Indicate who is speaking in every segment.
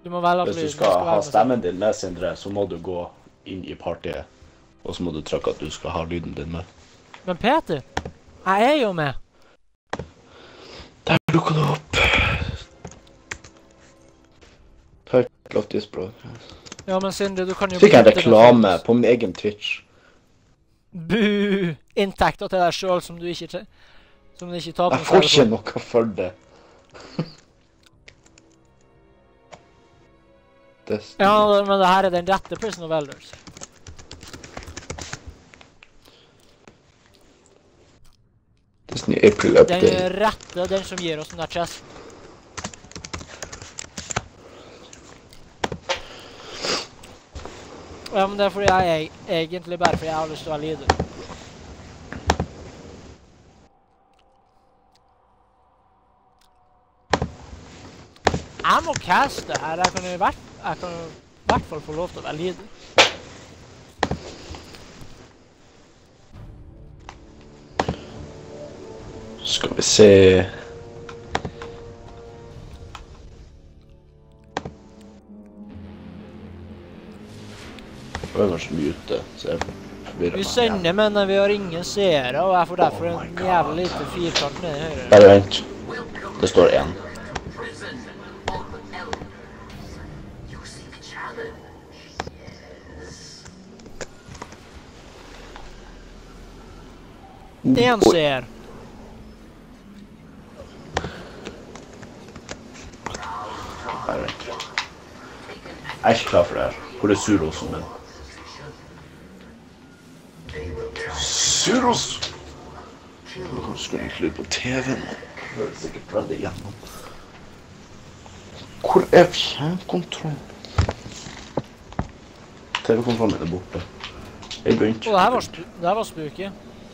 Speaker 1: Du må velge
Speaker 2: Hvis du skal ha stemmen din med, Sindre, så må du gå inn i partiet. Og så må du trykke at du skal ha lyden din med.
Speaker 1: Men Peter, jeg er jo med.
Speaker 2: Der dukker det opp. Hørt Loftis, bro.
Speaker 1: Ja, men Sindre, du kan jo...
Speaker 2: Fikk en reklame på min egen Twitch.
Speaker 1: Buh! Inntekter til deg selv som du ikke tar på noe.
Speaker 2: Jeg får ikke noe for det.
Speaker 1: Ja, men det her er den rette Prison of Elders.
Speaker 2: Disney April Update.
Speaker 1: Den rette, den som gir oss den der chesten. Ja, men det er fordi jeg egentlig bare fordi jeg har lyst til å være leader. Jeg må caste her, jeg kan jo i hvert fall få lov til å være leader.
Speaker 2: Skal vi se... Det var kanskje mye ute, så jeg forvirrer meg.
Speaker 1: Vi sender, men vi har ingen seere, og jeg får derfor en jævlig lite firkant nede i høyre.
Speaker 2: Bare vent. Det står 1.
Speaker 1: En seer.
Speaker 2: Bare vent. Jeg er ikke klar for det her. Hvor er Surosen min? Suros! Nå skulle jeg slutt på TV-en. Jeg hører sikkert veldig igjennom. Hvor er fjernkontrollen? TV-kontrollen min er borte. Jeg begynte.
Speaker 1: Det her var spooky.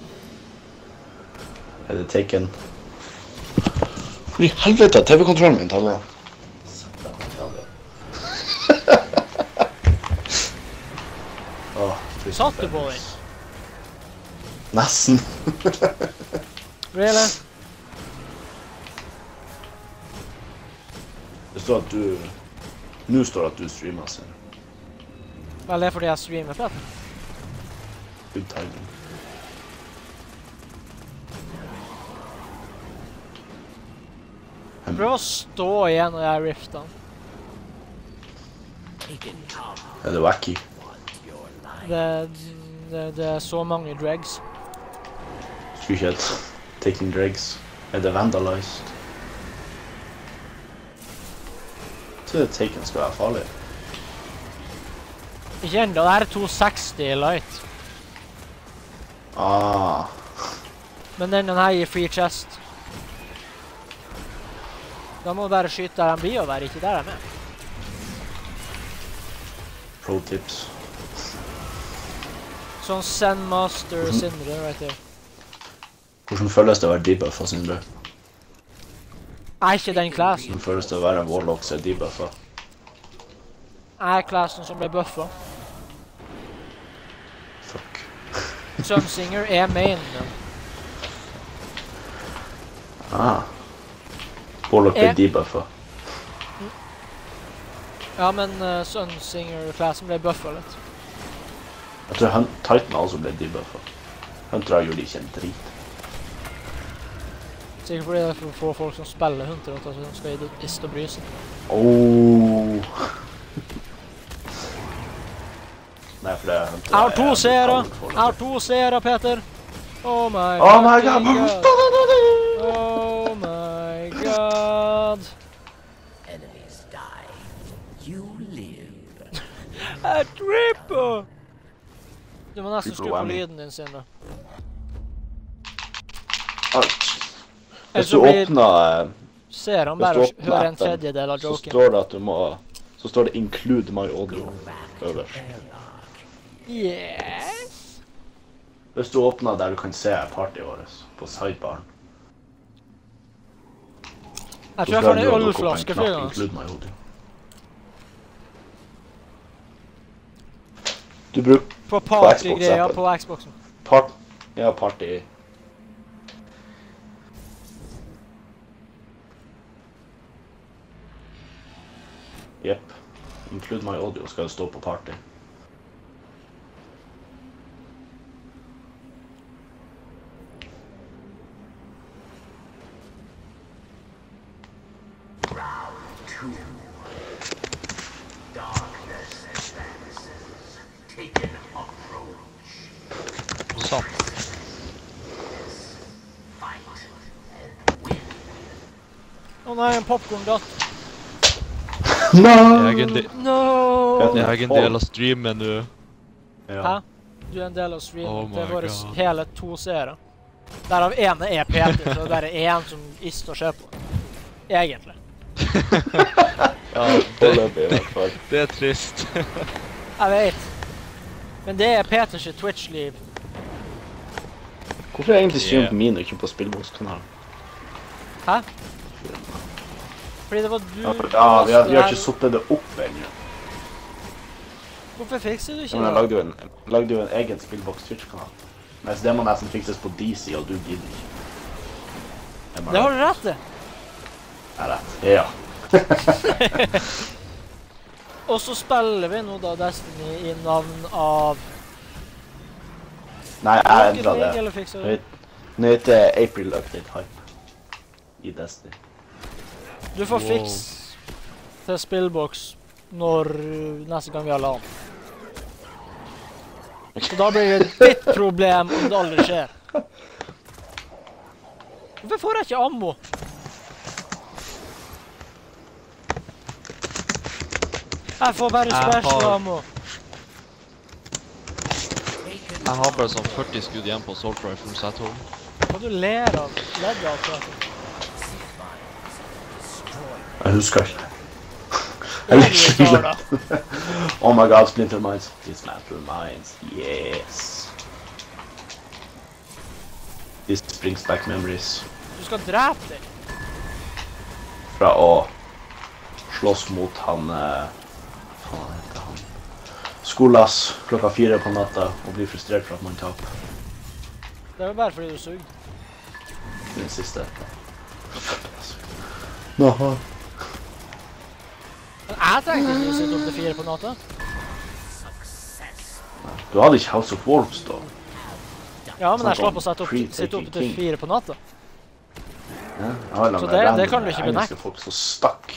Speaker 2: Er det taken? Hvor i helvete er TV-kontrollen min, Talle?
Speaker 1: Satt du på den?
Speaker 2: Nesten.
Speaker 1: Really?
Speaker 2: Det står at du... Nå står det at du streamer, ser du.
Speaker 1: Vel, det er fordi jeg streamer, Peter.
Speaker 2: Good timing.
Speaker 1: Prøv å stå igjen når jeg er riften.
Speaker 2: Er det wacky?
Speaker 1: Det er så mange dregs.
Speaker 2: Skulle ikke hett Taking Dregs. Er det vandalized? Jeg tror det Taken skal være farlig.
Speaker 1: Ikke enda, det her er 260 light.
Speaker 2: Ah.
Speaker 1: Men den her gir free chest. Da må du bare skyte der den blir og være ikke der den er.
Speaker 2: Pro tips.
Speaker 1: Sånn Sandmaster Sindre, right there.
Speaker 2: Hvordan føles det å være debuffa, Sindre?
Speaker 1: Jeg er ikke den klassen.
Speaker 2: Hvordan føles det å være en warlock som er debuffa?
Speaker 1: Jeg er klassen som ble buffa.
Speaker 2: Fuck.
Speaker 1: Sunsinger er mainen.
Speaker 2: Ah. Warlock ble debuffa.
Speaker 1: Ja, men Sunsinger-klassen ble buffa litt.
Speaker 2: Jeg tror Titan også ble debuffa. Hunter gjorde ikke en drit.
Speaker 1: Sikkert fordi det er for å få folk som spiller Hunter, at de skal gi det ist og bry seg.
Speaker 2: Oh. Nei, for det er Hunter.
Speaker 1: Jeg har 2 seere! Jeg har 2 seere, Peter! Oh my god!
Speaker 2: Oh my god!
Speaker 1: Oh my god!
Speaker 3: Enemies die. You live.
Speaker 1: Jeg tripper! Du må nesten skru på lyden din, Sindre.
Speaker 2: Alt. Hvis du åpner...
Speaker 1: Ser han bare og hører en tredjedel av joken.
Speaker 2: Så står det at du må... Så står det 'include my audio' øverst.
Speaker 1: Yes!
Speaker 2: Hvis du åpner der du kan se partyet vårt på sidebaren.
Speaker 1: Jeg tror jeg får en ølflaske flere ganger.
Speaker 2: Include my audio. Du bruker...
Speaker 1: På party-greia på Xboxen.
Speaker 2: Ja, party. Jepp. Include my audio skal jo stå på party.
Speaker 3: Round 2. Darkness advances. Take an approach.
Speaker 4: Sånn.
Speaker 3: Fight and win.
Speaker 1: Å nei, en popcorn datt.
Speaker 2: No!
Speaker 1: No!
Speaker 4: Jeg er en del av streamen nå.
Speaker 1: Hæ?
Speaker 2: Ja.
Speaker 1: Du er en del av streamen.
Speaker 4: Oh
Speaker 1: det er
Speaker 4: my
Speaker 1: våre
Speaker 4: God.
Speaker 1: hele 2 seere. Derav ene er Peter, så det er bare én som ikke ser på. Egentlig.
Speaker 4: Ja,
Speaker 2: Foreløpig i hvert fall.
Speaker 4: det er trist.
Speaker 1: Jeg vet. Men det er Peters Twitch-liv.
Speaker 2: Hvorfor er jeg egentlig streamet
Speaker 4: Yeah.
Speaker 2: på min og ikke på Spillbox-kanalen?
Speaker 1: Hæ? Fordi det var du...
Speaker 2: Ja, vi har ikke suttet det opp ennå.
Speaker 1: Hvorfor fikser du
Speaker 2: Ja,
Speaker 1: ikke
Speaker 2: men jeg
Speaker 1: det?
Speaker 2: lagde jo en egen Spillbox Twitch-kanal. Mens det må nesten fikses på DC, og du gidder ikke. Jeg bare-
Speaker 1: Det har du rett i.
Speaker 2: Det er rett. Ja.
Speaker 1: Og så spiller vi nå da Destiny i navn av...
Speaker 2: Nei, jeg
Speaker 1: Rocket
Speaker 2: endret
Speaker 1: League,
Speaker 2: det.
Speaker 1: eller fikser du?
Speaker 2: Nå heter April Update Hype. I Destiny.
Speaker 1: Du får
Speaker 4: Wow.
Speaker 1: fiks til spillboks når neste gang vi har LAN. Så da blir det ditt problem om det aldri skjer. Hvorfor får jeg ikke ammo? Jeg får bare
Speaker 4: Jeg
Speaker 1: special
Speaker 4: har-
Speaker 1: ammo.
Speaker 4: Jeg har bare sånn 40 skudd igjen på Assault Rifles at home.
Speaker 1: Hva du ler av? Ledd av det.
Speaker 2: Jeg husker ikke.
Speaker 1: Jeg tar da.
Speaker 2: Oh my god, Splinter Mines. Dismantle Mines. Yes. This brings back memories.
Speaker 1: Du skal drepe deg.
Speaker 2: Fra å slåss mot han... Faen heter han? Skolas klokka 4 på natta og bli frustrert for at man taper.
Speaker 1: Det er jo bare fordi du sugde.
Speaker 2: Den siste. Naha.
Speaker 1: Men jeg tenkte ikke å sitte opp til 4 på natta.
Speaker 2: Du hadde ikke House of Wolves da.
Speaker 1: Ja, men jeg
Speaker 2: Snakk om
Speaker 1: slapp å sitte opp
Speaker 2: pre-taking
Speaker 1: til
Speaker 2: king.
Speaker 1: 4 på natta.
Speaker 2: Ja, jeg har
Speaker 1: Så
Speaker 2: langt
Speaker 1: det
Speaker 2: random
Speaker 1: kan du ikke
Speaker 2: engelske
Speaker 1: benekte.
Speaker 2: folk som stakk.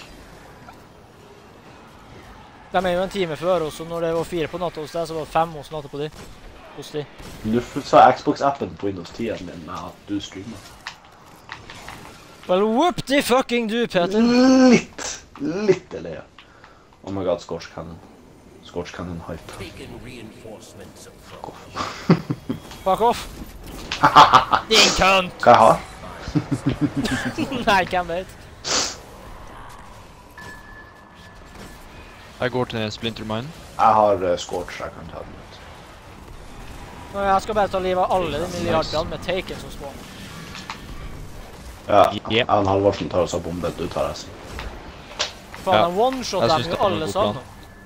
Speaker 1: De er jo en time før oss, og når det var 4 på natta hos deg, så var det 5 hos natta på de. Hos de.
Speaker 2: Du sa Xbox-appen på Windows 10 min med at du streamer.
Speaker 1: Well, whoop-de fucking du, Peter.
Speaker 2: Litt er det. Oh my god, Scorch Cannon. Scorch Cannon hype.
Speaker 3: Taken reinforcements approach.
Speaker 1: Fuck off. Din kønt.
Speaker 2: Hva jeg har?
Speaker 1: Nei, hvem vet.
Speaker 4: Jeg går til Splinter Mine.
Speaker 2: Jeg har Scorch, jeg kan ta den ut.
Speaker 1: Nå, jeg skal bare ta livet av alle de milliardene med Taken som små.
Speaker 2: Ja,
Speaker 4: Yeah.
Speaker 2: Alan Halvorsen tar oss av bombe, du tar resten.
Speaker 1: Faen,
Speaker 4: Ja.
Speaker 1: en one-shot
Speaker 4: Jeg
Speaker 1: dem
Speaker 4: synes
Speaker 1: jo
Speaker 4: det var en
Speaker 1: alle
Speaker 4: god
Speaker 1: sammen.
Speaker 4: plan.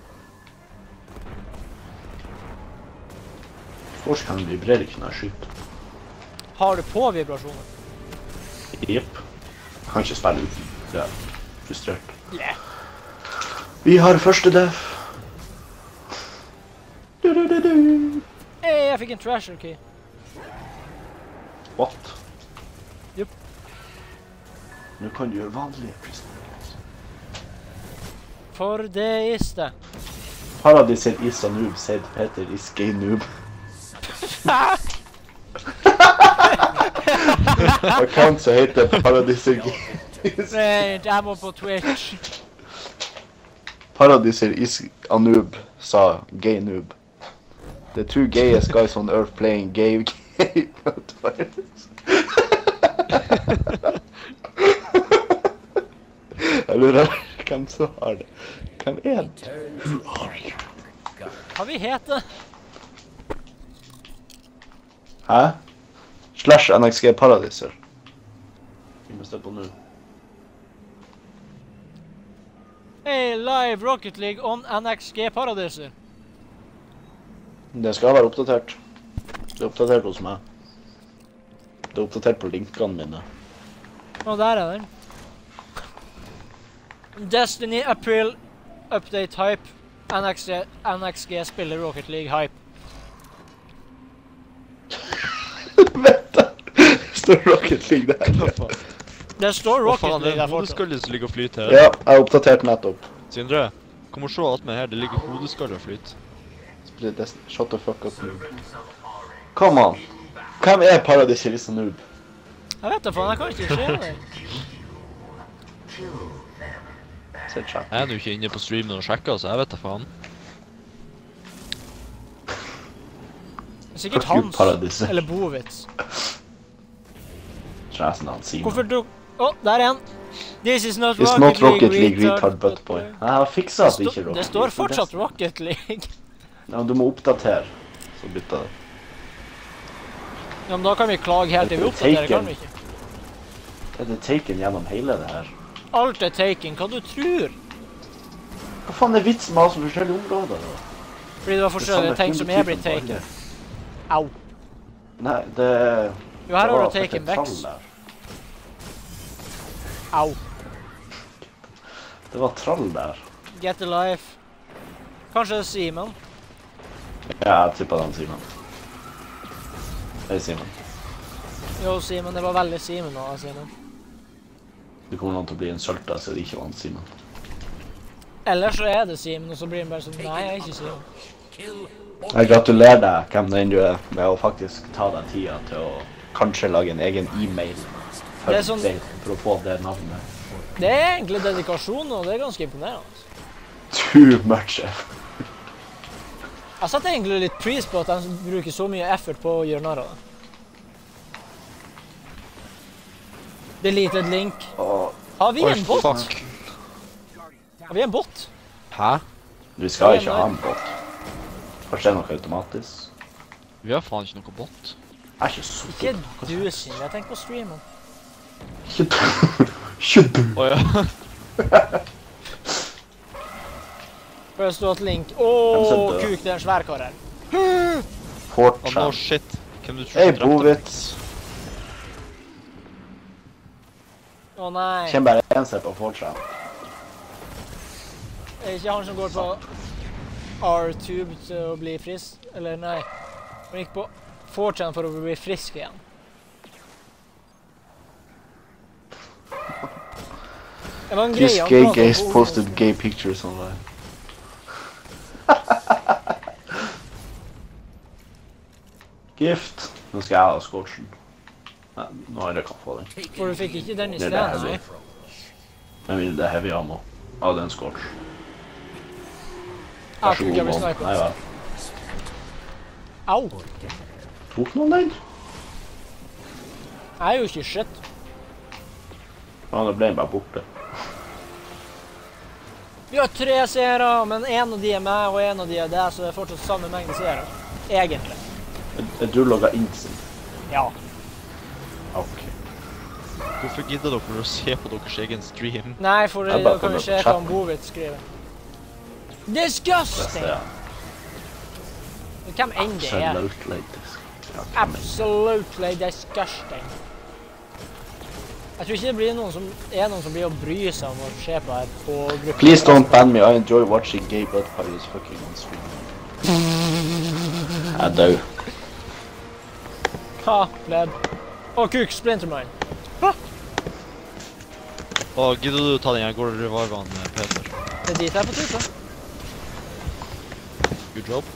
Speaker 2: Scorch Cannon vibrerer ikke når jeg skyter.
Speaker 1: Har du på vibrasjoner?
Speaker 2: Jepp. Kan ikke spille uten. Det er frustrert.
Speaker 1: Yeah.
Speaker 2: Vi har første def.
Speaker 1: Hey, jeg fikk en treasure key.
Speaker 2: What?
Speaker 1: Jupp.
Speaker 2: Nå kan du gjøre vanlige prisoners.
Speaker 1: For det is det.
Speaker 2: Paradis said is a noob, said Peter is gay noob. Account som heter Paradis er gay.
Speaker 1: Vent, jeg må på Twitch.
Speaker 2: Paradis is a noob, sa gay noob. The two gayest guys on earth playing gay Paradise. Jeg lurer hvem som har det. Hvem er det?
Speaker 3: Turn to
Speaker 1: Hva vi heter?
Speaker 2: Hæ? Slash NXG Paradiser. Vi må stå på nå.
Speaker 1: Hey, live Rocket League on NXG Paradiser.
Speaker 2: Det skal være oppdatert. Det er oppdatert hos meg. Det er oppdatert på linkene mine.
Speaker 1: Og der er den. Destiny April Update hype. NXG spiller Rocket League hype.
Speaker 2: Vent da! Står Rocket League der.
Speaker 4: Hva faen?
Speaker 1: Det står
Speaker 4: Hva
Speaker 1: Rocket
Speaker 4: faen, det
Speaker 1: League
Speaker 4: er
Speaker 1: der
Speaker 4: en
Speaker 1: fortsatt.
Speaker 4: hodeskalle som ligger og flyter her.
Speaker 2: Ja, jeg har oppdatert nettopp.
Speaker 4: Sindre, kom og se alt med her, det ligger hodeskaller og flyter.
Speaker 2: Spiller Destiny. Shut the fuck up, noob. Come on. Hvem er Paradise Elisa noob?
Speaker 1: Jeg vet da faen, jeg kan ikke se det.
Speaker 2: Se chat.
Speaker 4: Jeg er jo ikke inne på streamen og sjekker, så jeg vet da faen.
Speaker 1: Det er sikkert
Speaker 2: Fuck you,
Speaker 1: Hans,
Speaker 2: Paradise.
Speaker 1: eller Bovitz.
Speaker 2: Kjæresten han Simon.
Speaker 1: Hvorfor du... Der er han. This is not
Speaker 2: It's not Rocket League retard buttboy. Jeg har fikset at det ikke er Rocket League.
Speaker 1: Det står fortsatt Rocket League.
Speaker 2: Ja, men du må oppdatere. Så bytter det.
Speaker 1: Ja, men da kan vi klage helt til vi oppdaterer, kan vi ikke?
Speaker 2: Er det taken gjennom hele det her?
Speaker 1: Alt er taken, hva du tror?
Speaker 2: Hva faen er vitsen med å ha så forskjellige områder da?
Speaker 1: Fordi det var forskjellige ting som er blitt taken. Au.
Speaker 2: Nei, det...
Speaker 1: Jo, her
Speaker 2: det
Speaker 1: har
Speaker 2: var
Speaker 1: du taken
Speaker 2: et trall
Speaker 1: Vex.
Speaker 2: der.
Speaker 1: Au.
Speaker 2: Det var trall der.
Speaker 1: Get a life. Kanskje det er Simon?
Speaker 2: Ja, jeg tippet den Simon. Hei Simon.
Speaker 1: Jo, Simon, det var veldig Simon nå, Simon.
Speaker 2: Du kommer noen til å bli en sølta, så det ikke var en Simon.
Speaker 1: Eller så er det Simon, og så blir han bare sånn, nei, jeg er ikke Simon.
Speaker 2: Jeg gratulerer deg, hvem det enn du er, med å faktisk ta deg tida til å kanskje lage en egen e-mail for,
Speaker 1: Det er sånn-
Speaker 2: for å få det navnet.
Speaker 1: Det er egentlig dedikasjon, og det er ganske imponerende.
Speaker 2: Too much.
Speaker 1: Jeg setter egentlig litt pris på at de bruker så mye effort på å gjøre narr av det. Deleted link.
Speaker 2: Åh,
Speaker 1: Har vi en bot?
Speaker 4: fuck.
Speaker 1: Har vi en bot?
Speaker 4: Hæ?
Speaker 2: vi skal ikke ha en båt. Kanskje det er noe automatisk.
Speaker 4: Vi har faen ikke noe bot.
Speaker 2: Jeg er ikke så
Speaker 1: Ikke du, Sindre. Jeg tenker på streamen.
Speaker 2: Ikke du. Ikke du.
Speaker 4: Åja.
Speaker 1: For det står et link.
Speaker 2: Hvem som
Speaker 1: Åh,
Speaker 2: dør?
Speaker 1: kuk, det er en svær kar her.
Speaker 4: Oh, no
Speaker 2: Fortran.
Speaker 4: shit. Hvem du tror
Speaker 2: Hei,
Speaker 4: du drepte?
Speaker 2: Bovitz.
Speaker 1: Å nei.
Speaker 2: Kjenn bare en seg på Fortran.
Speaker 1: Er det ikke han som går på R-tube til å bli frisk? Eller nei. Han gikk på 4chan for å bli frisk igjen. Det var en greie
Speaker 2: These
Speaker 1: han
Speaker 2: gay
Speaker 1: pratet om
Speaker 2: gays
Speaker 1: på
Speaker 2: posted gay pictures online. Gift. Nå skal jeg ha scorchen. Nei, nå har jeg kan få den.
Speaker 1: For du fikk ikke den i
Speaker 2: Det er
Speaker 1: stedet,
Speaker 2: det
Speaker 1: nei.
Speaker 2: heavy. Men det er heavy ammo. Ja, det er en scorch. Vær
Speaker 1: Jeg
Speaker 2: så
Speaker 1: tror
Speaker 2: god,
Speaker 1: ikke jeg blir
Speaker 2: mann. Nei,
Speaker 1: snipet.
Speaker 2: vel.
Speaker 1: Au!
Speaker 2: Tok noen den?
Speaker 1: Jeg er jo ikke shit.
Speaker 2: Ja, nå ble den bare borte.
Speaker 1: Vi har 3 seere, men en av de er meg, og en av de er deg, så det er fortsatt samme mengde seere. Egentlig.
Speaker 2: Er du logget inn sin?
Speaker 1: Ja.
Speaker 2: Ok.
Speaker 4: Hvorfor gidder dere å se på deres egen stream?
Speaker 1: Nei, for
Speaker 2: Jeg
Speaker 1: da
Speaker 2: bare
Speaker 1: kan vi
Speaker 2: kommer
Speaker 1: se
Speaker 2: på
Speaker 1: hva
Speaker 2: chatten.
Speaker 1: Bovitz skriver.
Speaker 2: Det
Speaker 1: Disgusting!
Speaker 2: er
Speaker 1: Hvem enn det er.
Speaker 2: absolutely disgusting. Ja, hvem er det?
Speaker 1: Absolutely disgusting. Jeg tror ikke det blir noen som blir å bry seg om å se på her på gruppen.
Speaker 2: Please don't ban me. I enjoy watching gay butt parties fucking on stream. Jeg er død.
Speaker 1: Ha, pleb. Å, kuk, Splintermine.
Speaker 4: Og gidder du ta den her går reviven, Peter?
Speaker 1: Det er dit jeg er på tur på.
Speaker 4: Good job.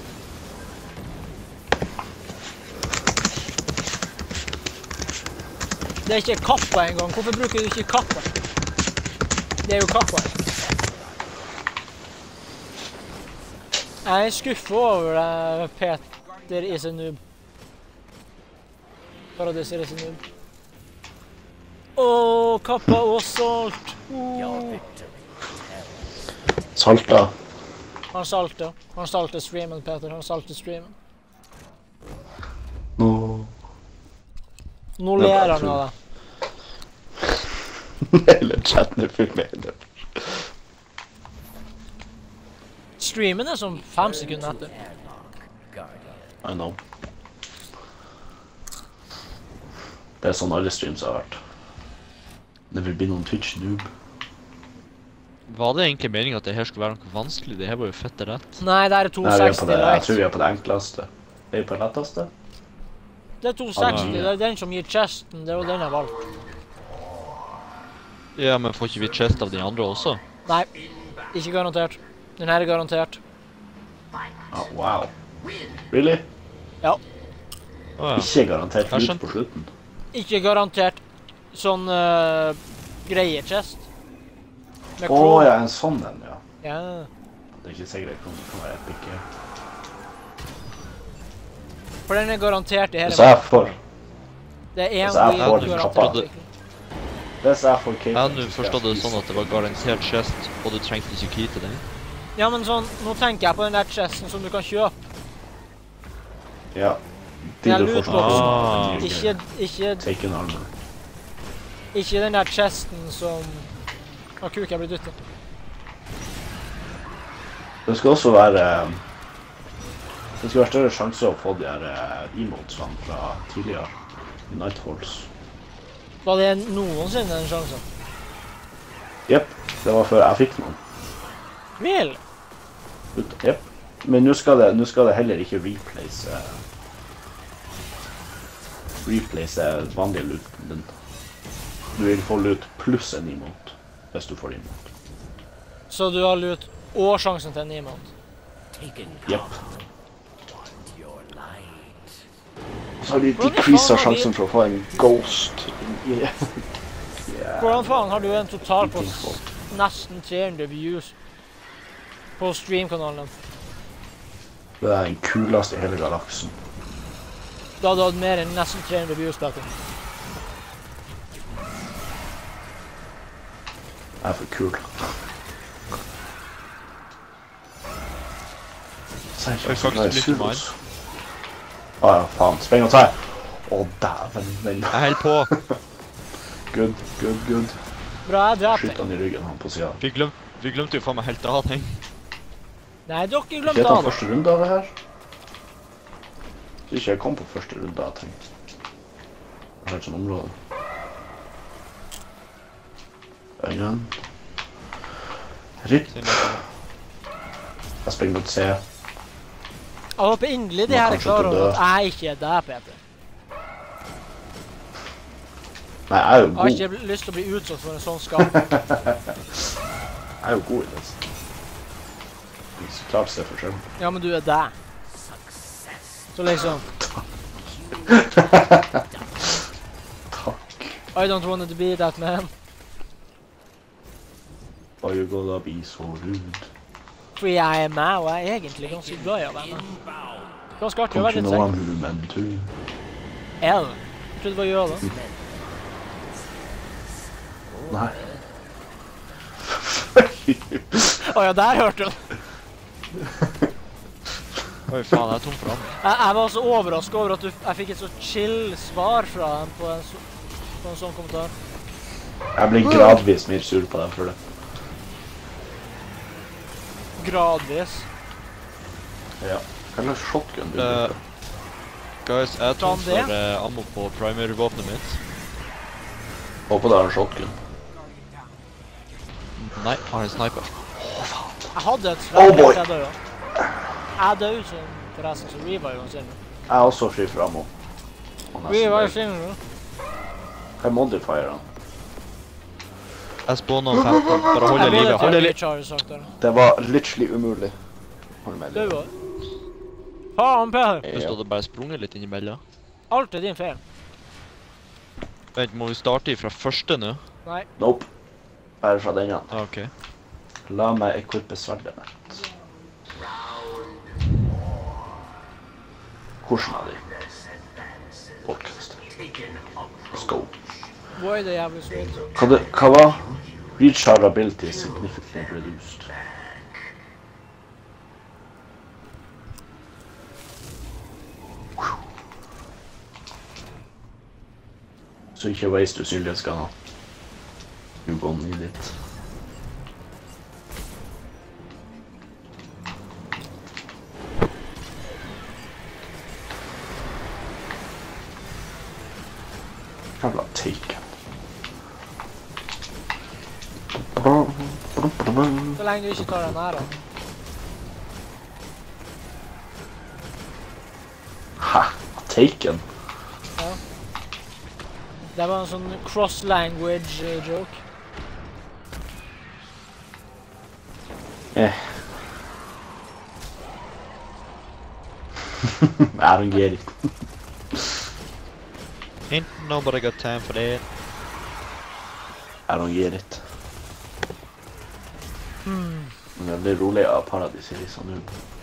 Speaker 1: Det er ikke kappa engang. Hvorfor bruker du ikke kappa? Det er jo kappa. Jeg er skuffet over deg, Peter is a noob. Paradise is a noob. Åh, kappa og salt.
Speaker 2: Salta.
Speaker 1: Han salter. Han salter streamen, Peter. Han salter streamen.
Speaker 2: No.
Speaker 1: Nå
Speaker 2: Det er
Speaker 1: ler
Speaker 2: bare
Speaker 1: han av deg.
Speaker 2: Hele chatten er full med det.
Speaker 1: Streamen er som 5 sekunder etter.
Speaker 2: I know. Det er sånn alle streams har vært. Det vil bli noen Twitch noob.
Speaker 4: Var det egentlig meningen at det her skulle være noe vanskelig? Det her var jo fette lett.
Speaker 1: Nei, det er
Speaker 2: Nei, vi er
Speaker 1: 260
Speaker 2: på det. Jeg tror
Speaker 1: light.
Speaker 2: vi er på det enkleste. Er vi på det letteste?
Speaker 1: Det er 260, det er den som gir chesten, det er jo den jeg valgte.
Speaker 4: Ja, men får ikke vi chest av de andre også?
Speaker 1: Nei, ikke garantert. Den her er garantert.
Speaker 2: Ah, wow. Really?
Speaker 1: Ja,
Speaker 4: Åja.
Speaker 2: Ikke garantert
Speaker 4: Jeg
Speaker 2: ut
Speaker 4: skjønte.
Speaker 2: på slutten.
Speaker 1: ikke garantert sånn greie chest. Med
Speaker 2: Åh, ja, en sånn en, ja.
Speaker 1: Ja.
Speaker 2: Det er ikke sikkert det kan være epic. Ja.
Speaker 1: For den er garantert i hele
Speaker 2: Hvis jeg får,
Speaker 1: Det er en
Speaker 2: hvis jeg får
Speaker 1: week
Speaker 2: den
Speaker 1: garantert.
Speaker 2: hvis jeg får
Speaker 4: Jeg har nå forstått det sånn at det var garantert chest, og du trengte ikke key til den.
Speaker 1: Ja, men sånn, nå tenker jeg på den der chesten som du kan kjøpe.
Speaker 2: Ja. De
Speaker 1: Ja,
Speaker 2: du får
Speaker 1: lootboxen.
Speaker 4: Ah.
Speaker 1: Ikke
Speaker 2: Taken armor.
Speaker 1: den der chesten som Å, kuk, jeg blir dyttet.
Speaker 2: Det skal også være det skal være større sjanse å få de her emotesene fra tidligere i Nightfalls.
Speaker 1: Var det noensinne en sjanse?
Speaker 2: Jepp, det var før jeg fikk noen.
Speaker 1: Vel,
Speaker 2: Jepp. Men nå skal det heller ikke replace vanlige looten din. Du vil få loot pluss en emote, hvis du får emote.
Speaker 1: så du har loot og sjansen til en emote.
Speaker 3: Taken
Speaker 2: Jepp.
Speaker 3: your light.
Speaker 2: Så har de
Speaker 1: Hvordan
Speaker 2: decreaser
Speaker 1: faen har de-
Speaker 2: sjansen for å få en ghost.
Speaker 1: Hvordan faen har du en total på
Speaker 2: Ingenting
Speaker 1: nesten 300 views på streamkanalen?
Speaker 2: Det er den kuleste i hele galaksen.
Speaker 1: Da hadde du hatt mer enn nesten 300 views på dette.
Speaker 2: Jeg er for kul.
Speaker 4: Det er faktisk litt for meg.
Speaker 2: Ja, faen. Spreng og ta. Å, dæven min.
Speaker 4: Jeg holder på.
Speaker 2: Good.
Speaker 1: Bra, jeg dreper
Speaker 2: Skyt
Speaker 1: den.
Speaker 2: han i ryggen, han på siden.
Speaker 4: Vi glemte jo faen meg helt av ting.
Speaker 1: Nei, dere
Speaker 2: Ikke
Speaker 1: glemte
Speaker 2: han
Speaker 1: av det.
Speaker 2: første runde av det her? Ikke jeg kom på første runde av ting. Jeg har et sånt område. Øynene. Ripp. Jeg springer mot C.
Speaker 1: Jeg håper inderlig de
Speaker 2: Må
Speaker 1: her er
Speaker 2: kanskje
Speaker 1: klar
Speaker 2: ikke
Speaker 1: over
Speaker 2: dø.
Speaker 1: at jeg ikke er der, Peter.
Speaker 2: Nei, jeg er jo
Speaker 1: Jeg har
Speaker 2: god.
Speaker 1: ikke lyst til å bli utsatt for en sånn skam.
Speaker 2: Jeg er jo god i det. Så klart se for seg.
Speaker 1: Ja, men du er der. Så liksom,
Speaker 2: Takk.
Speaker 1: I don't want to be that man.
Speaker 2: Are you gonna be so rude?
Speaker 1: Fordi jeg er med, og jeg er egentlig ganske glad i å være med. Ganske artig å
Speaker 2: Don't
Speaker 1: være
Speaker 2: you
Speaker 1: litt
Speaker 2: know
Speaker 1: seng.
Speaker 2: I'm human too?
Speaker 1: L. Jeg trodde det var gjøre det.
Speaker 2: Nei.
Speaker 1: Åja, der hørte du.
Speaker 4: Oi, faen, jeg er tom for andre.
Speaker 1: Jeg var så overrasket over at jeg fikk et så chill svar fra dem på en sånn kommentar.
Speaker 2: Jeg blir gradvis mer sur på deg for det.
Speaker 1: Gradvis.
Speaker 2: Ja. Hva slags shotgun du
Speaker 4: Eh,
Speaker 2: bruker?
Speaker 4: Guys, jeg er tom
Speaker 1: Kan det?
Speaker 4: for ammo på primary-våpenet mitt.
Speaker 2: Håper du har en shotgun.
Speaker 4: Nei, jeg har en sniper.
Speaker 1: Jeg hadde et
Speaker 2: Oh
Speaker 1: sverd
Speaker 2: boy.
Speaker 1: til jeg døde. Jeg døde som forresten, så Reva jo en sinne.
Speaker 2: Jeg er også fri for ammo. Og nesten
Speaker 1: Reva er
Speaker 2: død.
Speaker 1: sinne.
Speaker 2: Hva er modifieren?
Speaker 4: Jeg spawner om 15. Bare hold
Speaker 1: Jeg
Speaker 4: i
Speaker 1: ville
Speaker 4: livet.
Speaker 1: til
Speaker 4: Hold
Speaker 1: å
Speaker 4: i
Speaker 1: bli
Speaker 4: livet.
Speaker 1: Charlie saktere.
Speaker 2: Det var literally umulig. Hold med
Speaker 1: Du
Speaker 2: litt.
Speaker 1: var. Faen, Per.
Speaker 4: Hvis du hadde bare sprunget litt innimellom.
Speaker 1: Alt er din feil.
Speaker 4: Vent, må vi starte fra første nå?
Speaker 1: Nei.
Speaker 2: Nope. Bare fra den igjen.
Speaker 4: Ah, ok.
Speaker 2: La meg equippe sverdet mitt. Hvordan er de? Podcaster. Let's go.
Speaker 1: Void er jævlig sweet.
Speaker 2: Hva var? Rechargeability is significantly reduced. Så ikke waste usynlighetsskanner. You gonna need it. Jævla taken.
Speaker 1: Så lenge du ikke tar den her, da.
Speaker 2: Hæ? Taken?
Speaker 1: Ja. Det var en sånn cross-language joke.
Speaker 2: I don't get it.
Speaker 4: Ain't nobody got time for that.
Speaker 2: I don't get it. Men det är roliga av Paradis i vissa nu.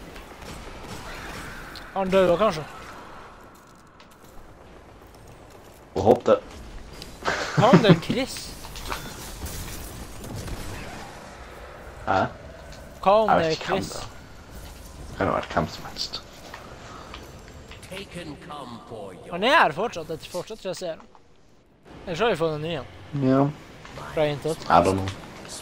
Speaker 1: Han døde kanskje.
Speaker 2: Och hopp det.
Speaker 1: Han døde Chris.
Speaker 2: Hä?
Speaker 1: Hva om
Speaker 2: Jag
Speaker 1: det er
Speaker 2: vet inte vem
Speaker 1: Chris?
Speaker 2: det kan ha varit vem som helst.
Speaker 3: Taken come for your
Speaker 1: Han er her fortsatt, det er fortsatt 3 serier. Ellers har vi fått en ny en.
Speaker 2: Ja.
Speaker 1: Fra intet.
Speaker 2: I don't know.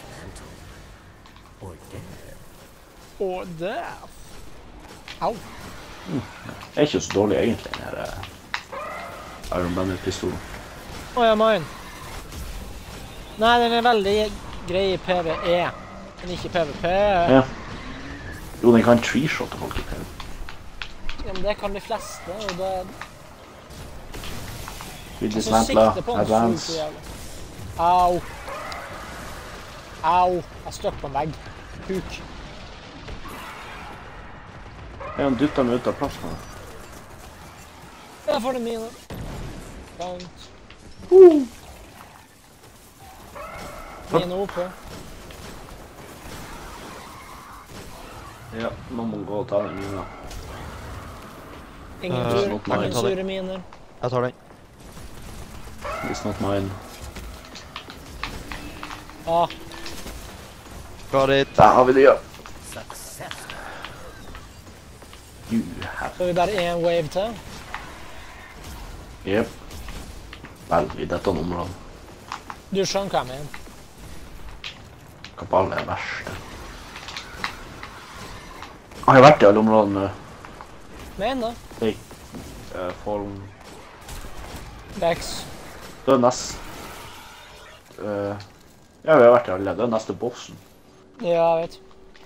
Speaker 3: or death.
Speaker 1: Og der. Au.
Speaker 2: Det är inte så dålig egentligen den här Iron Banner-pistolen.
Speaker 1: Å ja, mine. Nei, den er veldig grei i PvE. Men ikke PvP.
Speaker 2: Ja. Jo, den kan tre-shotte folk i PvP.
Speaker 1: Ja, men det kan de fleste, og det...
Speaker 2: Vill
Speaker 1: Så
Speaker 2: dismantla,
Speaker 1: sikte på en så
Speaker 2: advance.
Speaker 1: jævlig. Au. Au. Jeg støkk på en vegg. Huk.
Speaker 2: Ja, han dyttar mig ut av platsen.
Speaker 1: Jeg får det mine. Count. Mine opp.
Speaker 2: Ja, man må gå og ta den mina.
Speaker 1: Ingen
Speaker 2: not
Speaker 1: tur,
Speaker 2: mine.
Speaker 1: ingen sure miner.
Speaker 4: Jeg tar den.
Speaker 2: It's not mine.
Speaker 1: Ja,
Speaker 4: Got it.
Speaker 2: Der har vi det, ja.
Speaker 3: Success.
Speaker 2: You have...
Speaker 1: så har vi bare en wave til.
Speaker 2: Yep. Vel, i dette området.
Speaker 1: Du skjønner hva jeg mener.
Speaker 2: Kabal er verst. Har jeg vært i alle områdene?
Speaker 1: Men da.
Speaker 2: Form...
Speaker 1: Dex.
Speaker 2: Det er nest... ja, vi har vært i alle. Det er neste bossen.
Speaker 1: Ja, jeg vet.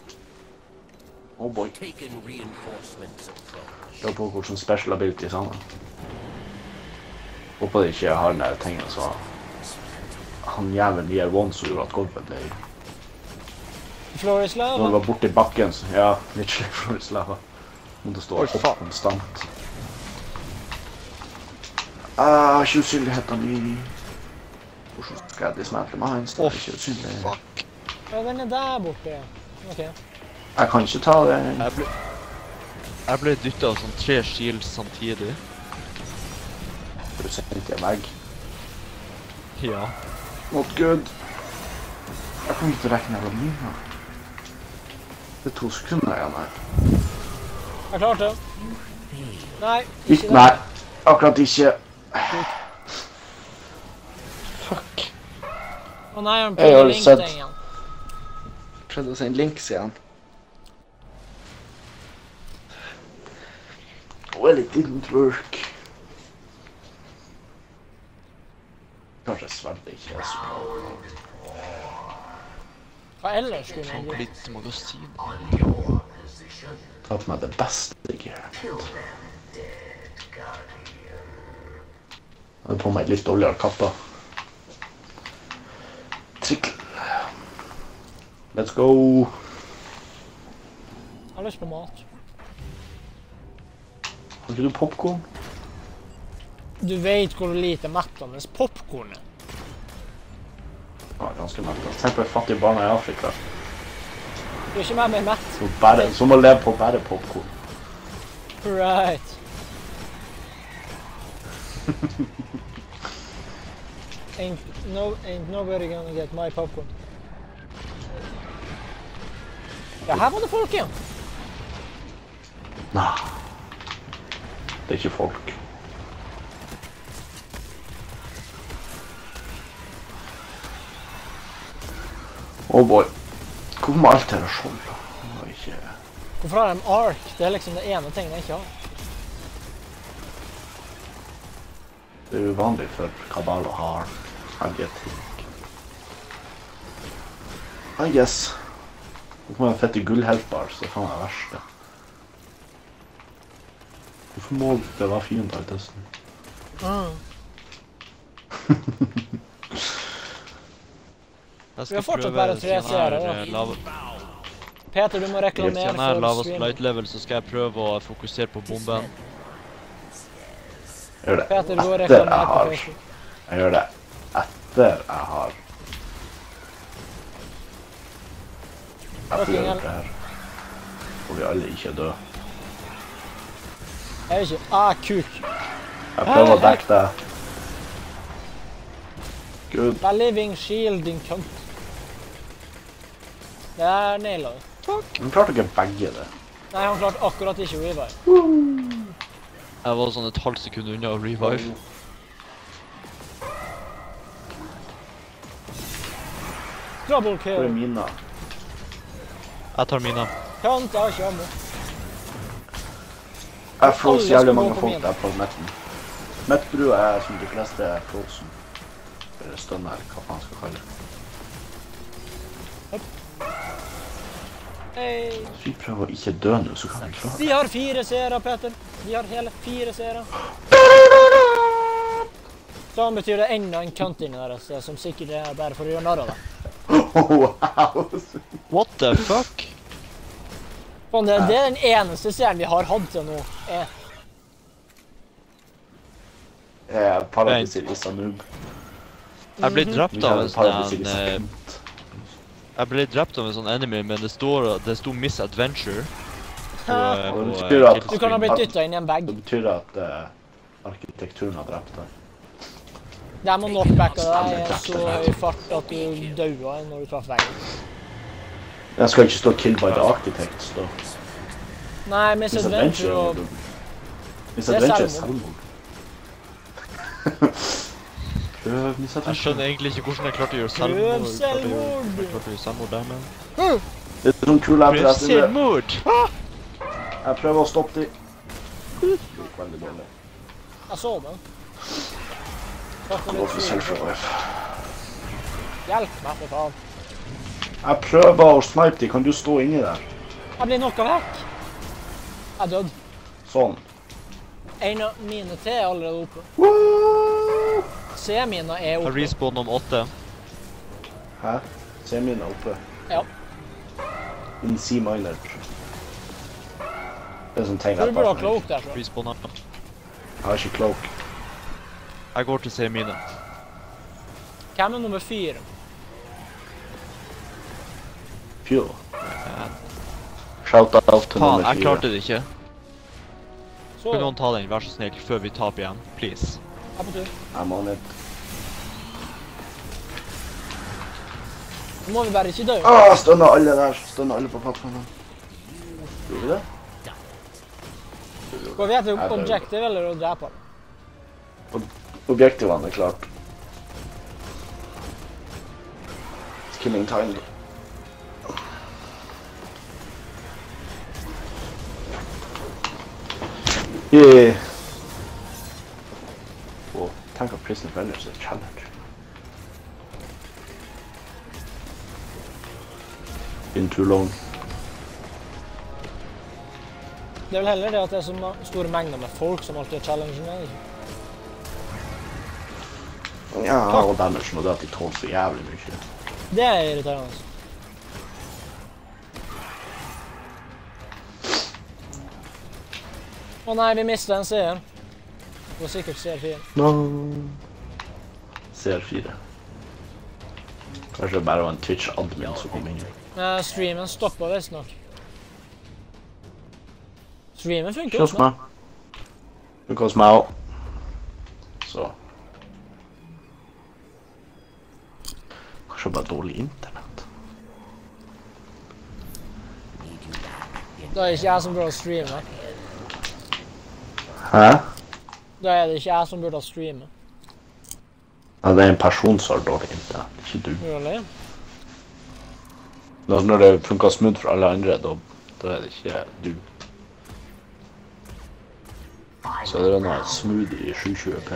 Speaker 2: Oh boy.
Speaker 3: Taken reinforcements approach.
Speaker 2: Det er på hvordan special abilities han har. Håper det ikke har den der tingen, så... Han jævlen gir one som gjorde at golvet ble...
Speaker 1: Floris
Speaker 2: Når det
Speaker 1: lava.
Speaker 2: var borte i bakken, så... Ja, literally Floris lava. Måtte stå
Speaker 4: Oi,
Speaker 2: opp
Speaker 4: faen.
Speaker 2: konstant. Ah, ikke usynligheten i... Hvordan skal jeg dismantle mines? Det er ikke usynlig.
Speaker 4: Fuck.
Speaker 1: Ja, den er der borte. Ok.
Speaker 2: Jeg kan ikke ta det.
Speaker 4: Jeg ble dyttet av sånn 3 shields samtidig.
Speaker 2: Du sendte jeg vegg.
Speaker 4: Ja.
Speaker 2: Not good. Jeg kan ikke regne av mine. Det er 2 sekunder igjen her.
Speaker 1: Jeg klarte det. Nei, ikke
Speaker 2: Ikke,
Speaker 1: det.
Speaker 2: nei, akkurat ikke. Fuck.
Speaker 1: Å nei, han
Speaker 2: Jeg har
Speaker 1: prøvde link
Speaker 2: sett-
Speaker 1: den igjen.
Speaker 2: Prøvde å sende links igjen. Well, it didn't work. Kanskje sverd ikke er så bra.
Speaker 1: Hva ellers skulle man
Speaker 4: Sånn
Speaker 1: gjort?
Speaker 4: litt magasin.
Speaker 2: Ta på meg det beste gear. Jeg hadde på meg litt dårligere kappa. Trikkel. Let's go.
Speaker 1: Jeg har lyst på mat.
Speaker 2: Har ikke du popcorn?
Speaker 1: Du vet hvor lite mettende popcorn er.
Speaker 2: Ja, ganske mett. Tenk på et fattig barn i Afrika.
Speaker 1: Du er ikke med meg mett.
Speaker 2: Som må leve på bare popcorn.
Speaker 1: Right. Ain't nobody gonna get my popcorn. Ja, her var det folk igjen.
Speaker 2: Nei. Det er ikke folk. Oh boy. Hvorfor må alt her ha skjold? Det var ikke...
Speaker 1: Hvorfor har de ark? Det er liksom det ene tingen jeg ikke har.
Speaker 2: Det er uvanlig for Kabal å ha I guess. Nå får man fette gullhelper, så det er faen det verste. Hvorfor må det være fiender i testen?
Speaker 1: Vi har fortsatt bare 3 seere, da. Peter, du må reklamere
Speaker 4: Siden jeg er
Speaker 1: for
Speaker 4: lavest
Speaker 1: streamen.
Speaker 4: light level, så skal jeg prøve å fokusere på bomben.
Speaker 2: Jeg gjør det
Speaker 1: Peter, du må
Speaker 2: etter
Speaker 1: reklamere
Speaker 2: jeg
Speaker 1: på
Speaker 2: har.
Speaker 1: Facebook.
Speaker 2: Jeg gjør det etter jeg har. Etter jeg har gjort det her. Og vi alle ikke er døde.
Speaker 1: Jeg vet ikke. Kuk.
Speaker 2: Jeg prøver å dekke det. Gud.
Speaker 1: The living shield, din kønt. Det er naila.
Speaker 2: Han klarte ikke begge det.
Speaker 1: Nei, han klarte akkurat ikke revive.
Speaker 4: Jeg var sånn et halvt sekund unna å revive.
Speaker 1: Trouble
Speaker 2: Hvor er
Speaker 1: kill.
Speaker 2: mina?
Speaker 4: Jeg tar mina.
Speaker 1: Kønt, jeg har ikke ammo.
Speaker 2: Jeg froze
Speaker 1: Alle
Speaker 2: jævlig
Speaker 1: skal
Speaker 2: mange
Speaker 1: gå på
Speaker 2: folk
Speaker 1: min.
Speaker 2: der på metten. Mettbrua er som de fleste er frozen. Eller stønner, eller hva faen skal kalle det.
Speaker 1: Hey.
Speaker 2: Hvis vi prøver å ikke dø nå, så kan vi klare.
Speaker 1: Vi har 4 seere, Peter. Vi har hele 4 seere. Så betyr det enda en kønt inni der, som sikkert er bare for å gjøre narr av det.
Speaker 2: Wow!
Speaker 1: Faen,
Speaker 4: What the fuck?
Speaker 1: det er den eneste serien vi har hatt til nå.
Speaker 2: Paradiser is a noob.
Speaker 4: Jeg ble drept av en
Speaker 2: Paradiser is a
Speaker 4: sånn...
Speaker 2: cunt.
Speaker 4: Jeg ble drept av en sånn enemy, men det sto Misadventure.
Speaker 2: Og det betyr at-
Speaker 1: Du kan ha blitt dyttet inn i en bag.
Speaker 2: Det betyr at arkitekturen har drept deg.
Speaker 1: Det må knockbacka deg i så høy fart at du dauer når du traff veggen.
Speaker 2: Jeg skal ikke stå kill by the architects, da.
Speaker 1: Nei, Misadventure og...
Speaker 2: Misadventure er
Speaker 1: selvmord.
Speaker 2: selvmord. Prøv
Speaker 4: Jeg
Speaker 2: Misadventure.
Speaker 4: skjønner egentlig ikke hvordan jeg klarte å gjøre
Speaker 1: Prøv
Speaker 4: selvmord.
Speaker 1: selvmord.
Speaker 4: Jeg klarte å gjøre selvmord der, men...
Speaker 2: Det er sånn kul etter
Speaker 4: Prøv
Speaker 2: at det.
Speaker 4: selvmord!
Speaker 2: Jeg prøver å stoppe de. Det gikk veldig dårlig.
Speaker 1: Jeg så den. Takk for
Speaker 2: Det går
Speaker 1: litt
Speaker 2: for
Speaker 1: sur.
Speaker 2: self-revive.
Speaker 1: Hjelp meg, for faen.
Speaker 2: Jeg prøver å snipe de. Kan du stå inni der?
Speaker 1: Jeg blir knocka vekk. Jeg er død.
Speaker 2: Sånn.
Speaker 1: En av mine til er allerede oppe.
Speaker 2: Woo!
Speaker 1: C-mina er
Speaker 4: Jeg
Speaker 1: oppe.
Speaker 4: respawn om 8.
Speaker 2: Hæ? Se mine oppe.
Speaker 1: Ja.
Speaker 2: In C-minor. Det er sånn tegn
Speaker 1: Du burde ha
Speaker 2: jeg
Speaker 1: cloak der, så.
Speaker 4: Respawn her.
Speaker 2: har ikke cloak.
Speaker 4: Jeg går til C-mine.
Speaker 1: Hvem er nummer 4?
Speaker 2: Fy. Shout out til
Speaker 4: Faen,
Speaker 2: nummer
Speaker 4: jeg
Speaker 2: 4.
Speaker 4: klarte det ikke.
Speaker 1: Så,
Speaker 4: Kan noen ta den, vær så snill, før vi taper igjen? Please.
Speaker 1: jeg er på tur.
Speaker 2: I'm on it.
Speaker 1: Nå må vi bare ikke dø.
Speaker 2: Stønner alle der. Stønner alle på plattformen. Gjorde vi det?
Speaker 1: Går vi etter objective eller å drepe han?
Speaker 2: Objektivene er klart. It's killing time. Yeah. Wow, tenk at Prison of Enders er et challenge. Been too long.
Speaker 1: Det er vel heller det at det er så store mengder med folk som alltid er challengen. Er det ikke?
Speaker 2: Ja, og damage og det at de tåler så jævlig mye.
Speaker 1: Det er irriterende. Å nei, vi mistet en seer. Det var sikkert CR4.
Speaker 2: No. CR4. Kanskje det bare var en Twitch-admin som kom inn.
Speaker 1: Streamen stoppet visst nok. Streamen funker
Speaker 2: Ikke hos
Speaker 1: også.
Speaker 2: meg. Ikke hos meg også. Så. Kanskje bare dårlig internett.
Speaker 1: Da er det ikke jeg som burde streame.
Speaker 2: Hæ?
Speaker 1: Da er det ikke jeg som burde streame.
Speaker 2: Ja, det er en person som har dårlig internett, ikke du.
Speaker 1: Mulig.
Speaker 2: Når det funker smooth for alle andre, da er det ikke du. Så er det denne smoothie i 720p.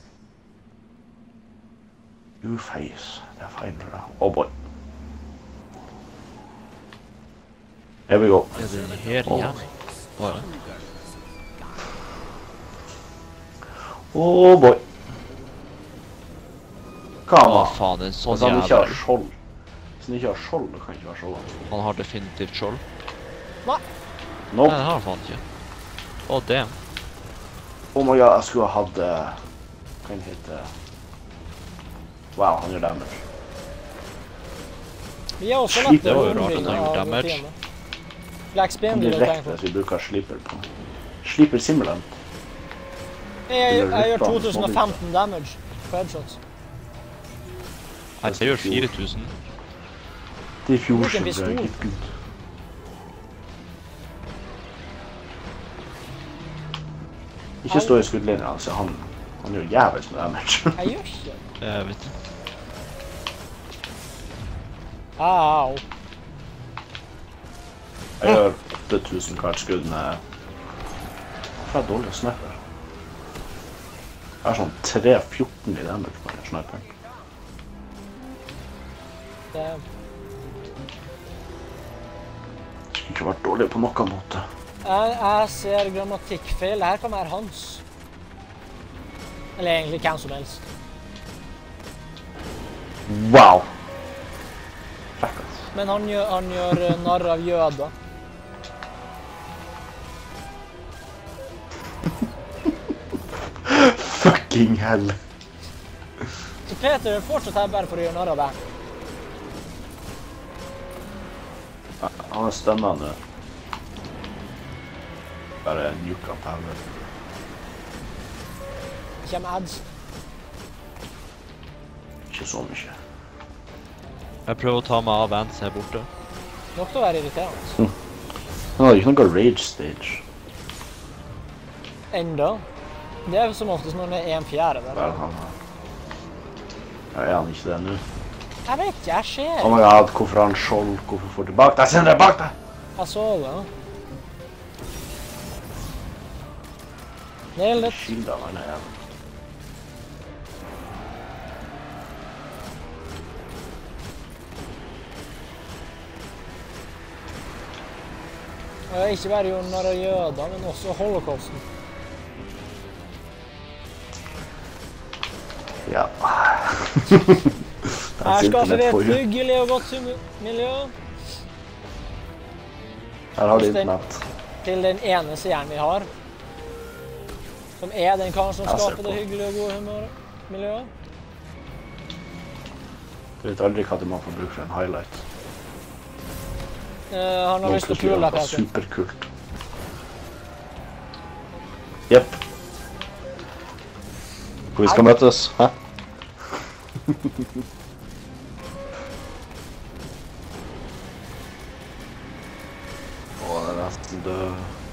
Speaker 2: Your face. Det er feil for deg. Oh boy. Here we go.
Speaker 4: Er den her igjen? Å, ja.
Speaker 2: Oh boy. Hva
Speaker 4: Å,
Speaker 2: var?
Speaker 4: faen, en sånn
Speaker 2: Hvis han ikke har
Speaker 4: jævel.
Speaker 2: skjold. Hvis han ikke har skjold, da kan han ikke være skjold.
Speaker 4: Han har definitivt skjold.
Speaker 1: Nei.
Speaker 2: Nope.
Speaker 4: Nei, det har han faen ikke. Å, damn.
Speaker 2: Oh my god, jeg skulle ha hatt... hva han heter? Wow, han gjør damage.
Speaker 1: Vi har også
Speaker 2: Shit,
Speaker 1: lagt
Speaker 4: det var jo rart
Speaker 1: runding
Speaker 4: at han gjorde
Speaker 1: av
Speaker 4: damage.
Speaker 1: fiender. Blackspear
Speaker 2: Han
Speaker 1: blir det
Speaker 2: direkte
Speaker 1: tegn
Speaker 2: hvis
Speaker 1: på.
Speaker 2: vi bruker sleeper på. Sleeper Simulant.
Speaker 1: Jeg gjør
Speaker 2: Eller
Speaker 1: 2015 damage på headshots.
Speaker 4: Nei, jeg gjør 4000.
Speaker 2: Diffusion,
Speaker 1: Bruk en
Speaker 2: det
Speaker 1: pistol.
Speaker 2: er ikke good. Ikke stå i skuddlinja, altså han gjør jævlig med damage.
Speaker 1: Jeg gjør ikke det.
Speaker 4: Jeg vet det.
Speaker 1: Au.
Speaker 2: Jeg gjør 8000 kartskudd med... Hvorfor er jeg dårlig sniper? Jeg har sånn 314 i damage på den sniperen.
Speaker 1: Det
Speaker 2: Skulle ikke vært dårlig på noen måte.
Speaker 1: jeg ser grammatikkfeil. Det her kan være hans. Eller egentlig hvem som helst.
Speaker 2: Wow! Frekkert.
Speaker 1: Men han gjør narr av jøder.
Speaker 2: Fucking hell!
Speaker 1: Så Peter er fortsatt her bare for å gjøre narr av deg.
Speaker 2: Han er stønnende. Bare nuka på helvete.
Speaker 1: Det kommer ads.
Speaker 2: Ikke så mye.
Speaker 4: Jeg prøver å ta meg av Vance her borte.
Speaker 1: Nok til å være irriterende.
Speaker 2: Han hadde ikke noe rage stage.
Speaker 1: Enda. Det er som oftest når det er 1/4 der.
Speaker 2: Vel, han har... Ja, er han ikke det nå?
Speaker 1: Jeg vet ikke, jeg ser.
Speaker 2: Oh my god, hvorfor har han skjold? Hvorfor får du bak deg? Sindre, bak deg!
Speaker 1: Jeg så det. Nailed it.
Speaker 2: Skylda meg ned igjen.
Speaker 1: Og ikke bare gjorde narr av jøder, men også holocausten.
Speaker 2: Ja.
Speaker 1: Her skaper vi et hyggelig og godt miljø
Speaker 2: Her har du internett.
Speaker 1: til den ene seeren vi har. Som er den karen som
Speaker 2: Jeg ser
Speaker 1: skaper
Speaker 2: på.
Speaker 1: det hyggelige og gode miljøet.
Speaker 2: Du vet aldri hva du må få bruke for en highlight.
Speaker 1: Han har
Speaker 2: Noen
Speaker 1: lyst til
Speaker 2: skal
Speaker 1: å pule
Speaker 2: gjøre
Speaker 1: deg,
Speaker 2: noe
Speaker 1: Peter.
Speaker 2: superkult. Jepp. Hvor vi skal møtes, hæ? Åh, den er nesten død.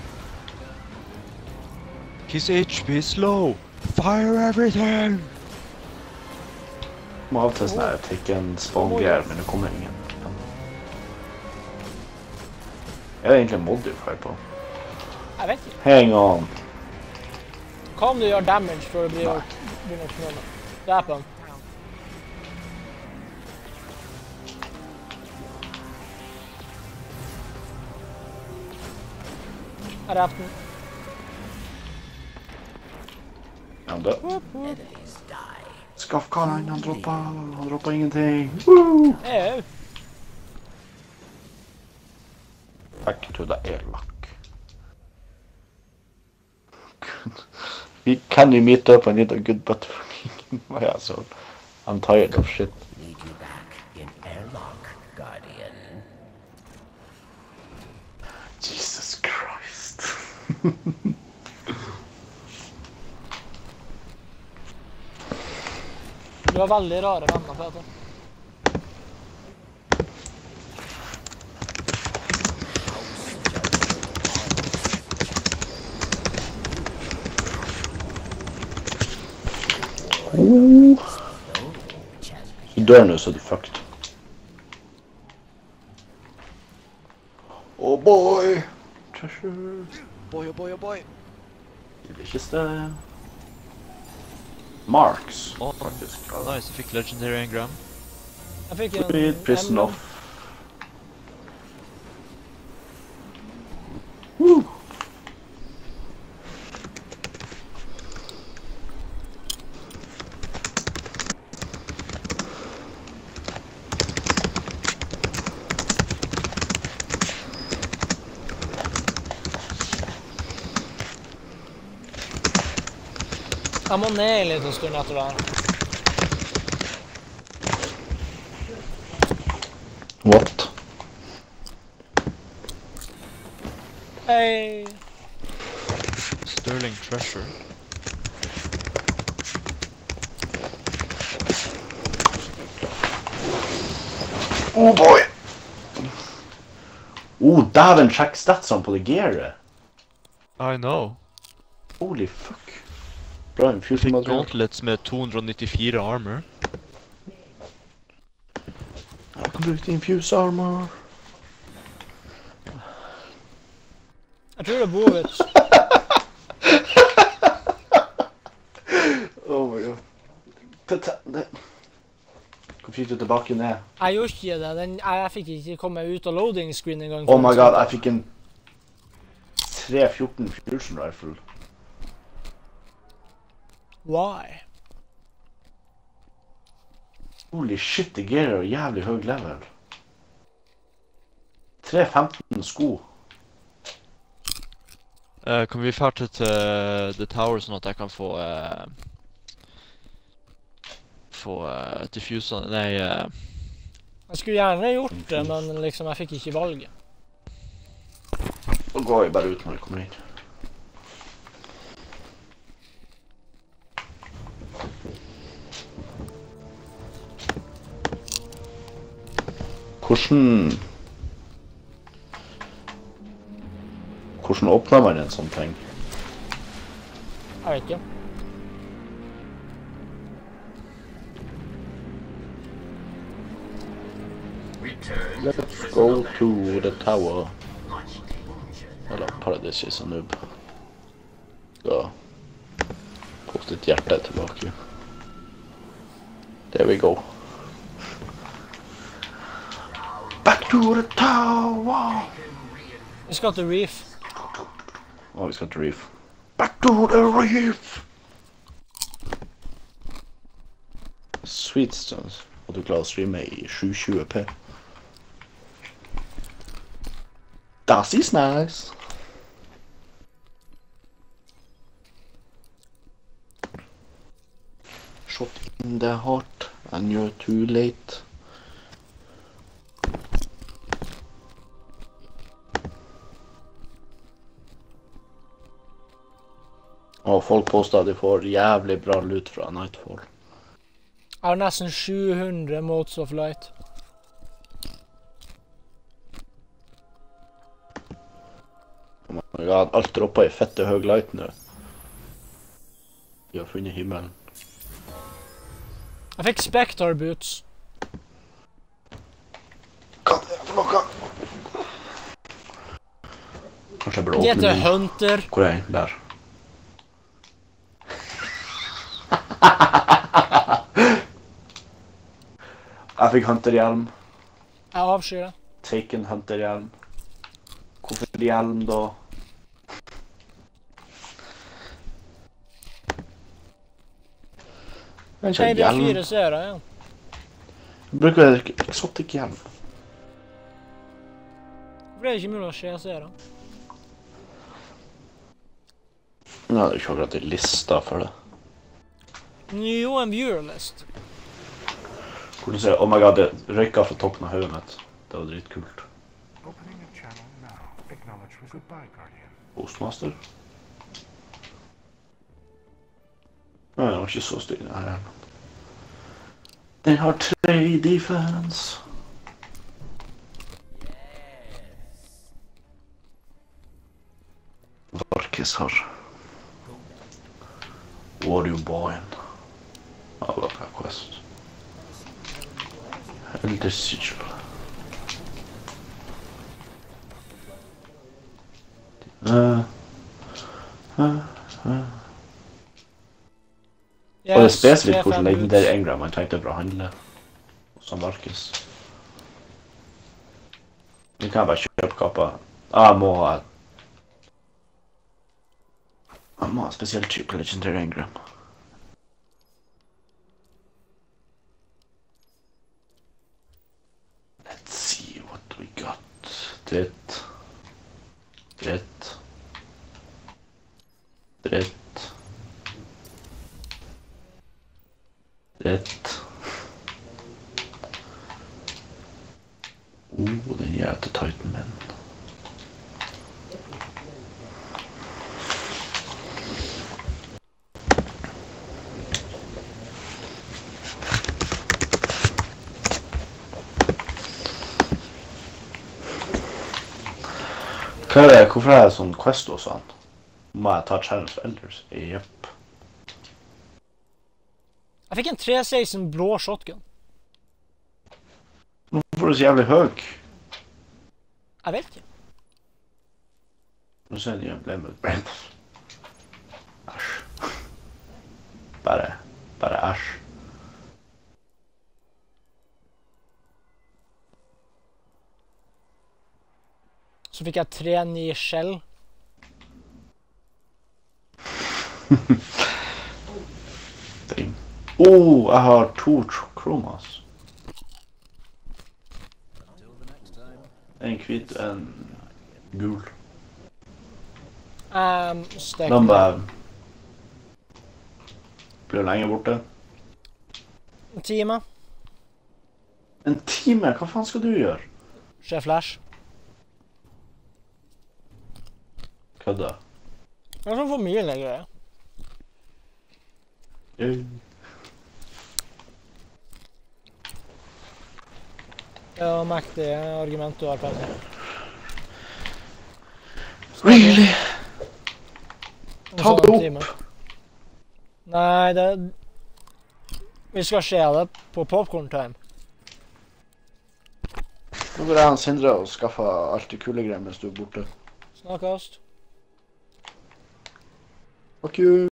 Speaker 4: His HP is low. Fire everything!
Speaker 2: Må av til sånn her Taken spawn-gear, men det kommer ingen. Er det egentlig en modifier på?
Speaker 1: Jeg vet ikke.
Speaker 2: Hang on.
Speaker 1: Hva om du gjør damage for å begynne å knulle? Drep han. Jeg drepte den.
Speaker 2: Er han død?
Speaker 3: Enemies die.
Speaker 2: Skaff karen, han droppa ingenting. Woo!
Speaker 1: Ew.
Speaker 2: Back to the airlock. Can we meet up? I need a good butt fucking my asshole. I'm tired of shit.
Speaker 3: Need you back in airlock, Guardian.
Speaker 2: Jesus Christ.
Speaker 1: Du har veldig rare venner, Peter.
Speaker 2: Du dør nå, så er du fucked. Oh boy! Treasure.
Speaker 4: Boy, oh boy, oh boy.
Speaker 2: Kiste. Marks,
Speaker 4: Åh,
Speaker 2: faktisk.
Speaker 4: nice, jeg fikk legendary engram.
Speaker 1: Jeg fikk en
Speaker 2: Read, prison
Speaker 1: emblem.
Speaker 2: off.
Speaker 1: Jeg må ned en liten stund etter det her.
Speaker 2: What?
Speaker 1: Hei!
Speaker 4: Sterling Treasure.
Speaker 2: Oh boy! Oh, dæven, sjekk statsene på det gearet.
Speaker 4: I know.
Speaker 2: Holy fuck. Bra
Speaker 4: Fikk
Speaker 2: infusing-material.
Speaker 4: gauntlets med 294 armor.
Speaker 2: Jeg kan bruke infuse armor.
Speaker 1: Jeg tror det bor ut.
Speaker 2: Oh my god. Hvorfor fikk du tilbake ned?
Speaker 1: Jeg gjorde ikke det. Jeg fikk ikke komme ut av loading screen en gang.
Speaker 2: Oh my god, jeg fikk en 314 fusion rifle.
Speaker 1: Why?
Speaker 2: Holy shit, det gearet er jævlig høy level. 315 sko.
Speaker 4: Kan vi farte til The Tower sånn at jeg kan få diffusene, nei,
Speaker 1: Jeg skulle gjerne gjort det, men liksom jeg fikk ikke valget.
Speaker 2: Nå går jeg bare ut når jeg kommer inn. Hvordan åpner man en sånn ting?
Speaker 1: Jeg vet ikke.
Speaker 2: Let's go to the tower. Eller Paradis is a noob. Så poste et hjerte tilbake. There we go. Back to the tower!
Speaker 1: Vi skal til Reef.
Speaker 2: Å, vi skal til Reef. Back to the Reef! Sweet stones. Og du klarer å streame i 720p. Das is nice. Shot in the heart and you're too late. Og folk påstår at de får jævlig bra loot fra Nightfall.
Speaker 1: Jeg har nesten 700 modes of light.
Speaker 2: Oh my god, alt dropper i fette høy light nå. Vi har funnet himmelen.
Speaker 1: Jeg fikk Spectre boots.
Speaker 2: Hva er det for noe? Kanskje jeg burde
Speaker 1: Det
Speaker 2: åpne
Speaker 1: heter
Speaker 2: den.
Speaker 1: Hunter.
Speaker 2: Hvor er jeg? Der. Jeg fikk Hunter-hjelm.
Speaker 1: Jeg avskyr det.
Speaker 2: Taken Hunter-hjelm. Hvorfor hjelm da? Jeg
Speaker 1: Hei,
Speaker 2: har
Speaker 1: vi har
Speaker 2: hjelm.
Speaker 1: 4 seere, ja.
Speaker 2: Jeg bruker exotic hjelm.
Speaker 1: Hvorfor er det ikke mulig å se seere?
Speaker 2: Ja, det er ikke akkurat en lista for det.
Speaker 1: Jo, en viewer list.
Speaker 2: Hvordan ser jeg? Oh my god, det røyka fra toppen av hodet mitt. Det var dritkult.
Speaker 5: Opening a channel now. Acknowledge with goodbye, Guardian.
Speaker 2: Postmaster. Nei, den var ikke så stille her. Den har 3 defense. Varkes har Wario Boyen. Ja, det var quest. Elder Sigil. Og det er spesifikt hvordan legendary engram man tenkte for å handle som Varkes. Nu kan jeg bare kjøpe kappa. Jeg må ha spesielt type legendary engram. Let's see what we got. Dritt. Dritt. Dritt. Rett. Den jævla Titan-men. Hvorfor er det sånn quest og sånn? Må jeg ta challenge for elders? Jepp.
Speaker 1: Jeg fikk en 316 blå shotgun.
Speaker 2: Hvorfor er du så jævlig høy?
Speaker 1: Jeg vet ikke.
Speaker 2: Nå ser jeg ble med brent. Æsj. Bare æsj.
Speaker 1: Så fikk jeg 3-9 skjell.
Speaker 2: Damn. Jeg har 2 kromas. En hvit, en gul.
Speaker 1: Stek
Speaker 2: Den bare blir lenge borte.
Speaker 1: en time.
Speaker 2: En time? Hva faen skal du gjøre?
Speaker 1: Skje flash.
Speaker 2: Kødda.
Speaker 1: Det er sånn familiegreie. Det var mektig argument du har på det.
Speaker 2: Really? Ta
Speaker 1: sånn
Speaker 2: det opp!
Speaker 1: time. Nei, det... Vi skal se det på popcorn time.
Speaker 2: Nå går jeg og Sindre og skaffer alt det kule greier mens du er borte.
Speaker 1: Snakkast.
Speaker 2: Fuck you!